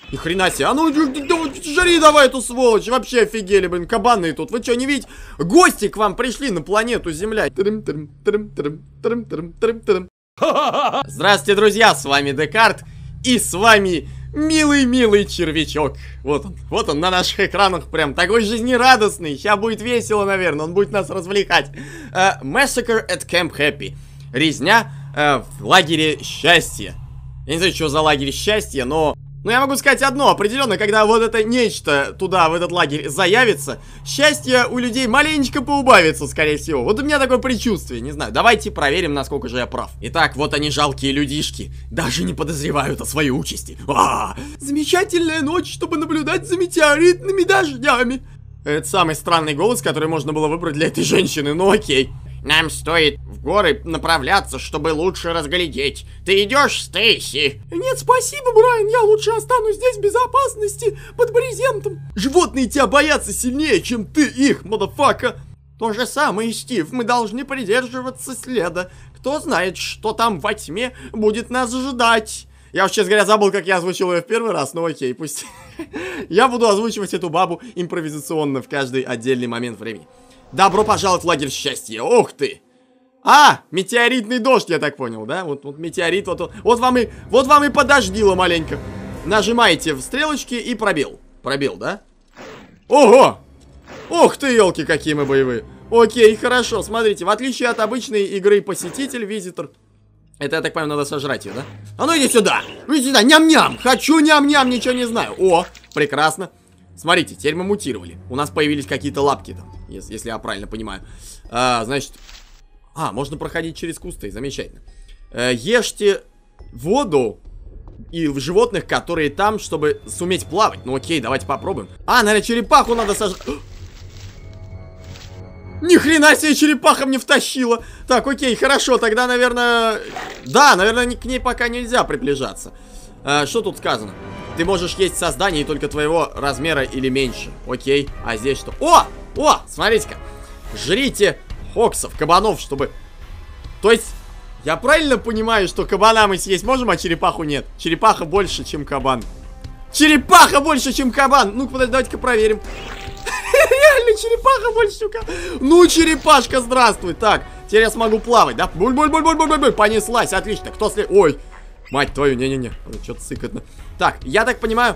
Ни хрена себе. А ну, жри давай эту сволочь. Вообще офигели, блин, кабаны тут. Вы что, не видите? Гости к вам пришли на планету Земля. Здравствуйте, друзья, с вами Декарт. И с вами милый червячок. Вот он на наших экранах прям такой жизнерадостный. Сейчас будет весело, наверное, он будет нас развлекать. Massacre at Camp Happy. Резня в лагере счастья. Я не знаю, что за лагерь счастья, но я могу сказать одно, определенно, когда вот это нечто туда, в этот лагерь заявится, счастье у людей маленечко поубавится, скорее всего. Вот у меня такое предчувствие, не знаю. Давайте проверим, насколько же я прав. Итак, вот они, жалкие людишки. Даже не подозревают о своей участи. Замечательная ночь, чтобы наблюдать за метеоритными дождями. Это самый странный голос, который можно было выбрать для этой женщины, ну окей. Нам стоит в горы направляться, чтобы лучше разглядеть. Ты идешь, Стейси? Нет, спасибо, Брайан, я лучше останусь здесь в безопасности, под брезентом. Животные тебя боятся сильнее, чем ты их, мадафака. То же самое, Стив, мы должны придерживаться следа. Кто знает, что там во тьме будет нас ждать. Я уж, честно говоря, забыл, как я озвучил ее в первый раз, но окей, пусть. Я буду озвучивать эту бабу импровизационно в каждый отдельный момент времени. Добро пожаловать в лагерь счастья. Ох ты! Метеоритный дождь, я так понял, да? Вот метеорит, вот вам и подождило маленько. Нажимаете в стрелочки и пробел. Пробел, да? Ого! Ух ты, елки, какие мы боевые. Окей, хорошо, смотрите, в отличие от обычной игры посетитель, визитор. Это, я так понимаю, надо сожрать ее, да? А ну иди сюда! Иди сюда, ням-ням! Хочу ням-ням, ничего не знаю. О, прекрасно. Смотрите, теперь мы мутировали. У нас появились какие-то лапки там, если я правильно понимаю. Значит... можно проходить через кусты, замечательно. Ешьте воду и животных, которые там, чтобы суметь плавать. Ну окей, давайте попробуем. Наверное, черепаху надо сожрать. Ни хрена себе, черепаха мне втащила. Так, окей, хорошо, тогда, наверное... Да, наверное, к ней пока нельзя приближаться. Что тут сказано? Ты можешь есть создание только твоего размера или меньше. Окей, а здесь что? О, смотрите-ка. Жрите хоксов, кабанов, чтобы... То есть, я правильно понимаю, что кабана мы съесть можем, а черепаху нет? Черепаха больше, чем кабан. Черепаха больше, чем кабан! Ну-ка, подожди, давайте-ка проверим. Реально, черепаха больше, чем кабан. Ну, черепашка, здравствуй. Так, теперь я смогу плавать, да? Буль-буль-буль-буль-буль-буль. Понеслась, отлично. Кто след... Ой, мать твою, не-не-не. Что-то сыкотно. Так, я так понимаю,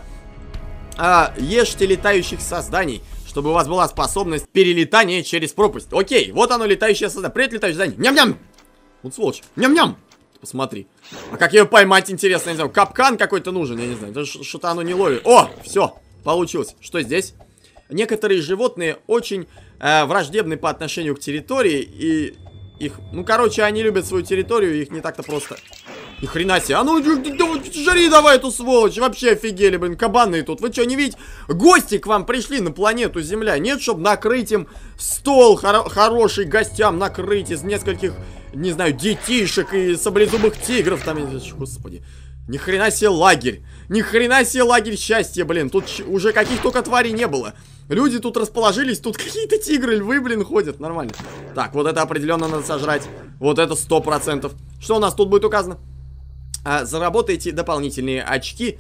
ешьте летающих созданий, чтобы у вас была способность перелетания через пропасть. Окей, вот оно, летающее создание. Привет, летающее создание. Ням-ням! Вот сволочь. Ням-ням! Посмотри. А как ее поймать, интересно, я не знаю. Капкан какой-то нужен, я не знаю. Что-то оно не ловит. О, все, получилось. Что здесь? Некоторые животные очень враждебны по отношению к территории. И их, ну, короче, они любят свою территорию, их не так-то просто... Ни хрена себе. А ну, жри давай эту сволочь. Вообще офигели, блин, кабаны тут. Вы что, не видите? Гости к вам пришли на планету Земля. Нет, чтобы накрыть им стол хороший гостям, накрыть из нескольких, не знаю, детишек и саблезубых тигров. Там, господи. Ни хрена себе лагерь. Ни хрена себе лагерь счастья, блин. Тут уже каких только тварей не было. Люди тут расположились, тут какие-то тигры, львы, блин, ходят. Нормально. Так, вот это определенно надо сожрать. Вот это 100%. Что у нас тут будет указано? Заработайте дополнительные очки,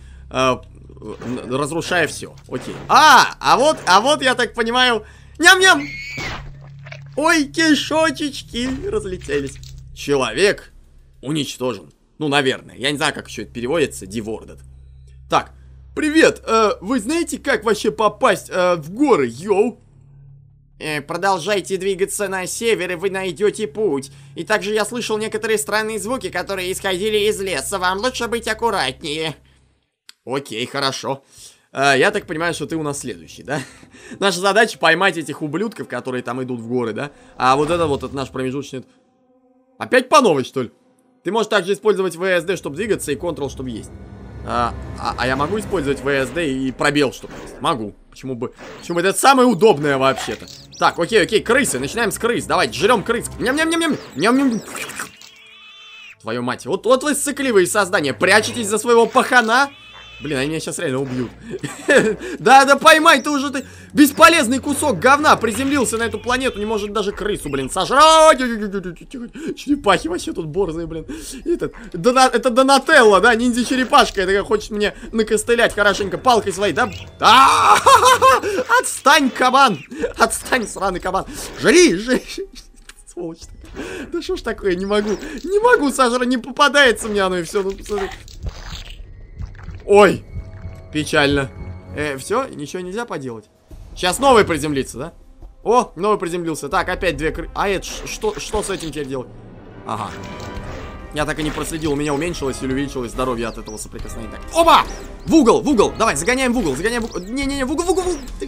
разрушая все. Окей. А вот я так понимаю. Ням-ням! Ой, кишочечки разлетелись. Человек уничтожен. Ну, наверное. Я не знаю, как еще это переводится. Devorted. Так, привет. Вы знаете, как вообще попасть в горы, йоу? Продолжайте двигаться на север, и вы найдете путь. И также я слышал некоторые странные звуки, которые исходили из леса. Вам лучше быть аккуратнее. Окей, хорошо. Я так понимаю, что ты у нас следующий, да? Наша задача поймать этих ублюдков, которые там идут в горы, да? А вот это наш промежуточный... Опять по новой, что ли? Ты можешь также использовать VSD, чтобы двигаться, и Ctrl, чтобы есть. А я могу использовать VSD и пробел, чтобы есть? Могу. Почему бы это самое удобное вообще-то? Так, окей, крысы. Начинаем с крыс. Давайте, жрем крыс. Ням-ням-ням-ням. Ням-ням. Твою мать. Вот вы сыкливые создания. Прячетесь за своего пахана. Блин, они меня сейчас реально убьют. Да поймай, ты уже ты бесполезный кусок говна приземлился на эту планету, не может даже крысу, блин, сожрать. Черепахи вообще тут борзые, блин. Это Донателло, да, ниндзя-черепашка, это хочет мне накостылять хорошенько палкой своей, да? Отстань, кабан! Отстань, сраный кабан! Жри! Сволочь такая. Да что ж такое, не могу сожрать, не попадается мне оно и все. Ой, печально. Все, ничего нельзя поделать. Сейчас новый приземлится, да? О, новый приземлился. Так, опять две А это что с этим теперь делать? Ага. Я так и не проследил, у меня уменьшилось или увеличилось здоровье от этого соприкосновения. Так, оба! В угол! Давай, загоняем в угол, Не-не-не, в угол,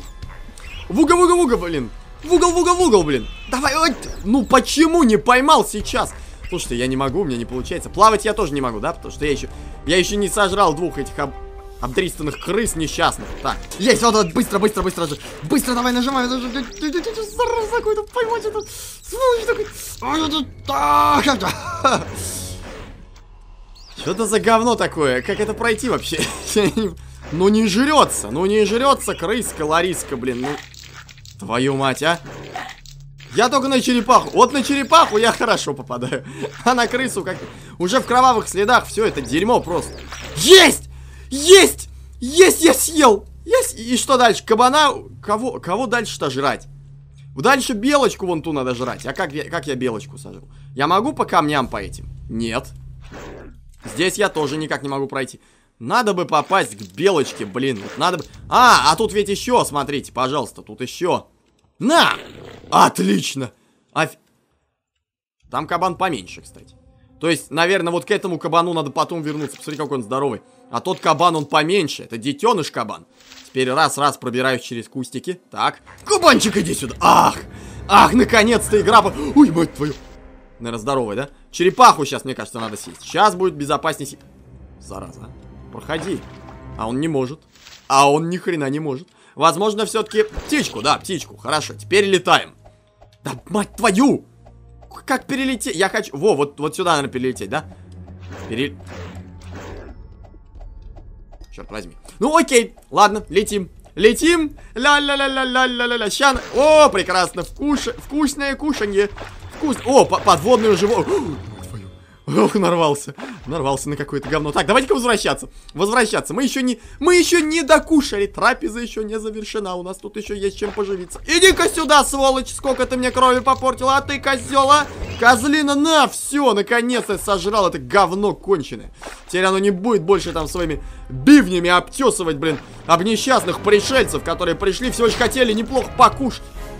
блин. В угол, блин. Давай, ой, ну почему не поймал сейчас? Слушайте, я не могу, у меня не получается. Плавать я тоже не могу, да? Потому что я еще не сожрал двух этих обдристанных крыс несчастных. Так, есть, вот, быстро. Быстро давай, нажимай. Зараза какой-то, поймать этот. Сволочь такой. Что это за говно такое? Как это пройти вообще? Ну не жрется крыска, Лариска, блин, ну. Твою мать, а? Я только на черепаху. Вот на черепаху я хорошо попадаю. А на крысу как... Уже в кровавых следах все это дерьмо просто. Есть! Есть! Есть, я съел! И что дальше? Кабана? Кого дальше-то жрать? Дальше белочку вон ту надо жрать. А как я белочку сожру? Я могу по камням по этим? Нет. Здесь я тоже никак не могу пройти. Надо бы попасть к белочке, блин. Надо бы... А тут ведь еще, смотрите, пожалуйста, тут еще. На! Отлично! Там кабан поменьше, кстати. То есть, наверное, вот к этому кабану надо потом вернуться. Посмотри, какой он здоровый. А тот кабан, он поменьше. Это детеныш кабан. Теперь раз пробираюсь через кустики. Так. Кабанчик, иди сюда. Ах, наконец-то игра... Ой, мать твою. Наверное, здоровый, да? Черепаху сейчас, мне кажется, надо съесть. Сейчас будет безопаснее. Зараза. Проходи. А он не может. А он ни хрена не может. Возможно, все-таки птичку, да, птичку. Хорошо, теперь летаем. Да, мать твою! Как перелететь? Я хочу... вот сюда, наверное, перелететь, да? Черт возьми. Ну, окей, ладно, летим. Ля-ля-ля-ля-ля-ля-ля-ля-ля. Ща... О, прекрасно, вкусное кушанье. О, подводное животное. Ох, нарвался на какое-то говно. Так, давайте-ка возвращаться. Мы еще не докушали. Трапеза еще не завершена. У нас тут еще есть чем поживиться. Иди-ка сюда, сволочь. Сколько ты мне крови попортила. А ты, козела. Козлина, на, все. Наконец-то сожрал это говно конченое. Теперь оно не будет больше там своими бивнями обтесывать, блин, об несчастных пришельцев, которые пришли, всего лишь хотели неплохо покушать.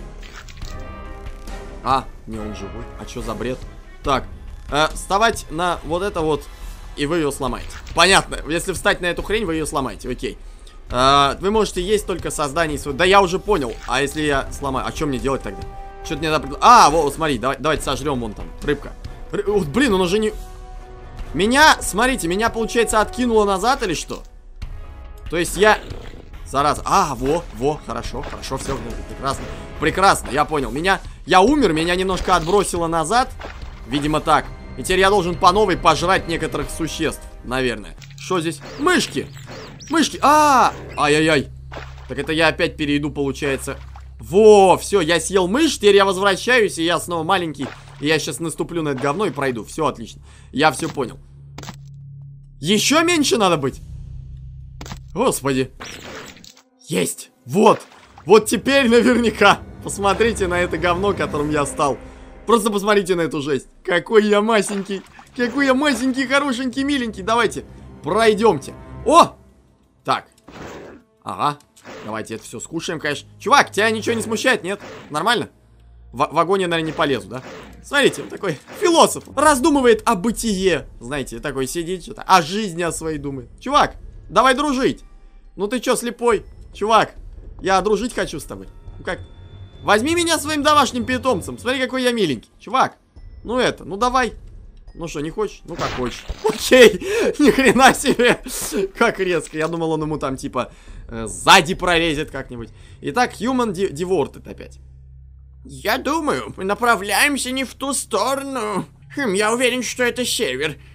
Не, он живой. А что за бред? Так. Вставать на вот это вот, и вы ее сломаете. Понятно, если встать на эту хрень, вы ее сломаете, окей. Вы можете есть только создание своего. Да я уже понял, а если я сломаю? А что мне делать тогда? Что-то мне надо... вот, смотри, давайте сожрем вон там, рыбка. Блин, он уже не... Смотрите, меня, получается, откинуло назад или что? То есть я... Зараза. Хорошо, все, прекрасно, я понял. Я умер, меня немножко отбросило назад. Видимо так. И теперь я должен по новой пожрать некоторых существ, наверное. Что здесь? Мышки! Ай-яй-яй. Так это я опять перейду, получается. Все, я съел мышь, теперь я возвращаюсь, и я снова маленький. И я сейчас наступлю на это говно и пройду. Все отлично. Я все понял. Еще меньше надо быть. Господи. Есть. Вот теперь наверняка. Посмотрите на это говно, которым я стал. Просто посмотрите на эту жесть. Какой я масенький, хорошенький, миленький. Давайте, пройдемте. Так. Ага. Давайте это все скушаем, конечно. Чувак, тебя ничего не смущает, нет? Нормально? В огонь я, наверное, не полезу, да? Смотрите, он такой философ. Раздумывает о бытие. Знаете, такой сидит, что-то о жизни о своей думает. Чувак, давай дружить. Ну ты что, слепой? Чувак, я дружить хочу с тобой. Ну как? Возьми меня своим домашним питомцем. Смотри, какой я миленький. Чувак, ну давай. Ну что, не хочешь? Ну как хочешь. Окей, ни хрена себе. Как резко. Я думал, он ему там типа сзади пролезет как-нибудь. Итак, Human Devorted опять. Я думаю, мы направляемся не в ту сторону. Я уверен, что это север.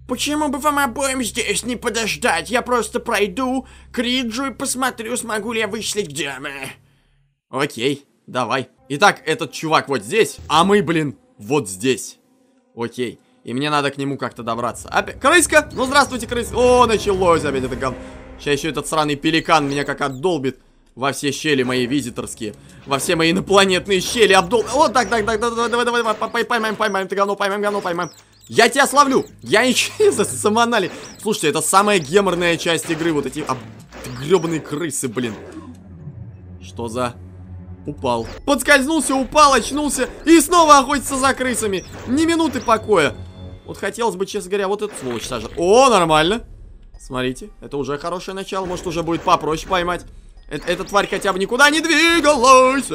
Почему бы вам обоим здесь не подождать? Я просто пройду к Риджу и посмотрю, смогу ли я вычислить, где мы. Окей, давай. Итак, этот чувак вот здесь, а мы, блин, вот здесь. Окей. И мне надо к нему как-то добраться. Опять. Крыска! Ну, здравствуйте, крыска. О, началось опять это говно. Сейчас еще этот сраный пеликан меня как отдолбит во все щели мои визиторские. Во все мои инопланетные щели обдолбит. Вот так, давай, поймаем это говно, поймаем. Я тебя словлю! Я ничего за самонали. Слушайте, это самая геморная часть игры. Вот эти гребаные крысы, блин. Что за... Упал. Подскользнулся, упал, очнулся и снова охотится за крысами. Ни минуты покоя. Вот хотелось бы, честно говоря, вот эту сволочь сажать. О, нормально. Смотрите, это уже хорошее начало. Может, уже будет попроще поймать. Эта тварь хотя бы никуда не двигалась.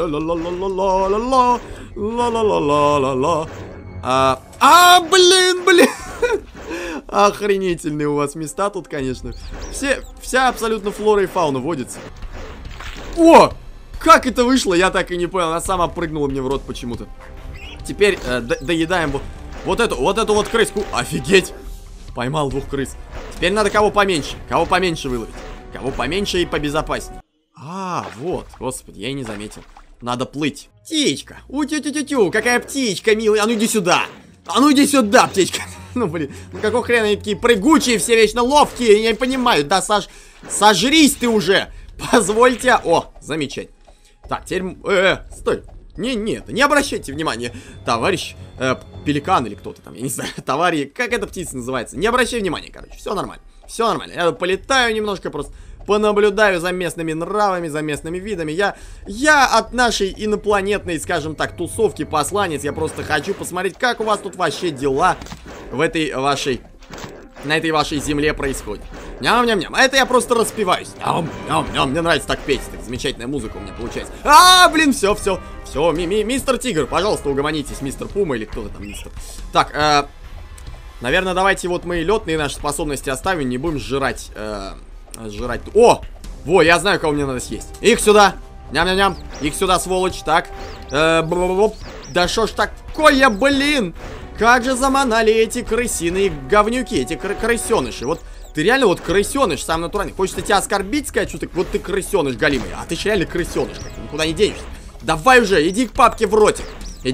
Блин. Охренительные у вас места тут, конечно. Вся абсолютно флора и фауна водится. О! Как это вышло, я так и не понял. Она сама прыгнула мне в рот почему-то. Теперь доедаем вот эту крыску. Офигеть! Поймал 2 крыс. Теперь надо кого поменьше выловить. Кого поменьше и побезопаснее. Вот, господи, я и не заметил. Надо плыть. Птичка, утю-тю-тю-тю, какая птичка, милая. А ну иди сюда, птичка. Ну, блин, ну какого хрена они такие прыгучие, все вечно ловкие, я не понимаю. Да, сожрись ты уже. Позвольте. О, замечательно. Так, теперь... стой. Не обращайте внимания, товарищ пеликан или кто-то там, я не знаю, товарищ, как эта птица называется. Не обращай внимания, короче, все нормально. Я полетаю немножко, просто понаблюдаю за местными нравами, за местными видами. Я от нашей инопланетной, скажем так, тусовки посланец. Я просто хочу посмотреть, как у вас тут вообще дела в этой вашей... На этой вашей земле происходит. Ням-ням-ням. А это я просто распеваюсь. Ням-ням-ням. Мне нравится так петь. Так замечательная музыка у меня получается. Блин, все. Мистер Тигр, пожалуйста, угомонитесь. Мистер Пума или кто-то там мистер. Так, наверное, давайте вот мы летные наши способности оставим. Не будем сжирать. О! Во, я знаю, кого мне надо съесть. Их сюда. Ням-ням-ням. Их сюда, сволочь. Так. Да шо ж такое, блин? Как же заманали эти крысиные говнюки, эти крысеныши. Вот ты реально вот крысеныш, сам натуральный. Хочется тебя оскорбить, сказать, что ты, вот ты крысеныш галимый. А ты же реально крысеныш, никуда не денешься. Давай уже, иди к папке в ротик.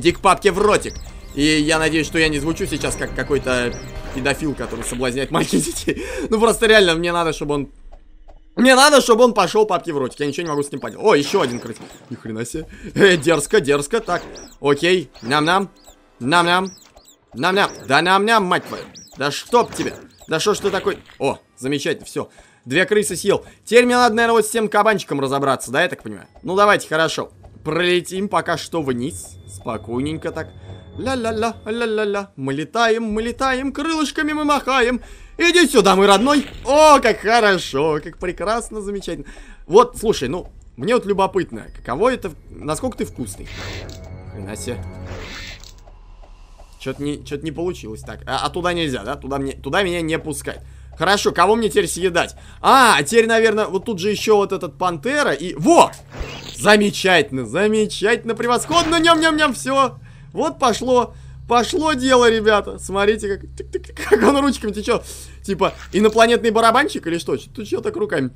И я надеюсь, что я не звучу сейчас как какой-то педофил, который соблазняет маленьких детей. Ну просто реально, мне надо, чтобы он пошел папке в ротик. Я ничего не могу с ним поделать. О, еще один крыс. Ни хрена себе. Дерзко. Так, окей. Ням-ням. Да ням-ням, мать твою. Да чтоб тебя. Да что ж ты такой... О, замечательно, все. 2 крысы съел. Теперь мне надо, наверное, вот с тем кабанчиком разобраться, да, я так понимаю? Ну, давайте, хорошо. Пролетим пока что вниз. Спокойненько так. Ля-ля-ля. Мы летаем, крылышками мы махаем. Иди сюда, мой родной. О, как хорошо, как прекрасно, замечательно. Вот, слушай, ну, мне вот любопытно, каково это... Насколько ты вкусный. Хрена себе. Что-то не получилось. Так, а туда нельзя, да? Туда меня не пускать. Хорошо, кого мне теперь съедать? Теперь, наверное, вот тут же еще вот этот пантера и... Во! Замечательно, превосходно. Ням-ням-ням, все. Вот пошло дело, ребята. Смотрите, как он ручками течет. Типа, инопланетный барабанщик или что? Тут что так руками?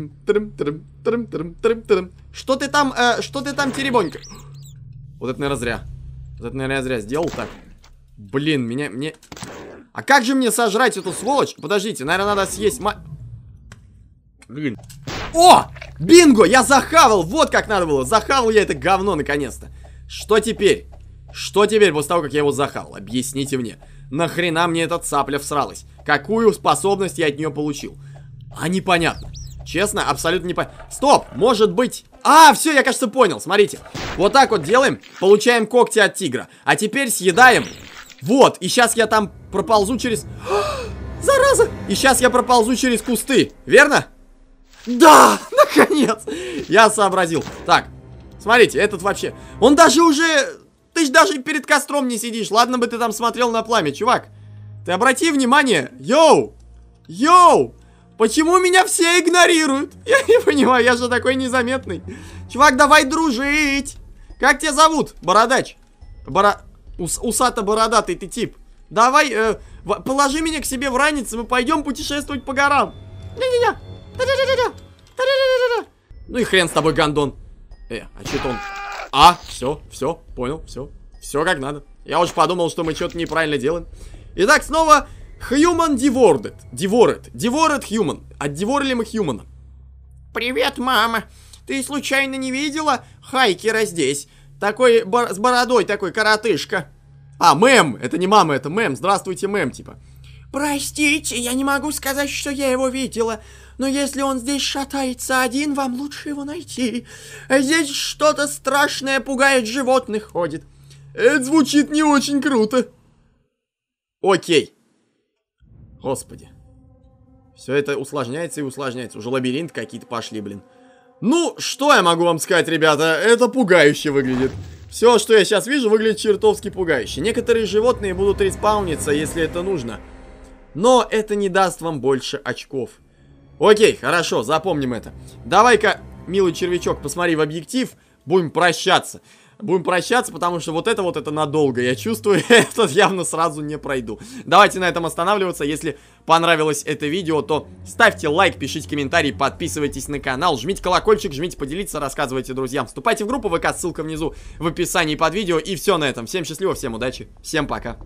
Что ты там теребонька? Вот это, наверное, зря сделал так. Блин, мне... А как же мне сожрать эту сволочь? Подождите, наверное, надо съесть Блин. О! Бинго! Я захавал! Вот как надо было! Захавал я это говно, наконец-то! Что теперь? После того, как я его захавал? Объясните мне. Нахрена мне эта цапля всралась? Какую способность я от нее получил? Непонятно. Честно, абсолютно непонятно. Стоп! Может быть... все, я, кажется, понял. Смотрите. Вот так вот делаем. Получаем когти от тигра. А теперь съедаем... Вот, и сейчас я там проползу через... Зараза! И сейчас я проползу через кусты, верно? Да, наконец! Я сообразил. Так, смотрите, этот вообще... Он даже уже... Ты ж даже перед костром не сидишь. Ладно бы ты там смотрел на пламя, чувак. Ты обрати внимание. Йоу! Почему меня все игнорируют? Я не понимаю, я же такой незаметный. Чувак, давай дружить. Как тебя зовут, бородач? Усато-бородатый ты тип. Давай, Положи меня к себе в ранец, и мы пойдем путешествовать по горам. Ну и хрен с тобой, гандон. А что-то он... все, понял, все как надо. Я уж подумал, что мы что-то неправильно делаем. Итак, снова Human Devoured. Devoured Human. Отдеворили мы Хьюмана. Привет, мама. Ты случайно не видела Хайкера здесь? Такой с бородой, такой коротышка. Мэм, это не мама, это мэм. Здравствуйте, мэм, типа. Простите, я не могу сказать, что я его видела. Но если он здесь шатается один, вам лучше его найти. Здесь что-то страшное пугает животных ходит. Это звучит не очень круто. Окей. Господи. Все это усложняется и усложняется. Уже лабиринт какие-то пошли, блин. Ну, что я могу вам сказать, ребята? Это пугающе выглядит. Все, что я сейчас вижу, выглядит чертовски пугающе. Некоторые животные будут респауниться, если это нужно. Но это не даст вам больше очков. Окей, хорошо, запомним это. Давай-ка, милый червячок, посмотри в объектив. Будем прощаться. Будем прощаться, потому что вот это надолго. Я чувствую, этот явно сразу не пройду. Давайте на этом останавливаться. Если понравилось это видео, то ставьте лайк, пишите комментарии, подписывайтесь на канал, жмите колокольчик, жмите поделиться, рассказывайте друзьям. Вступайте в группу ВК, ссылка внизу в описании под видео. И все на этом. Всем счастливо, всем удачи, всем пока.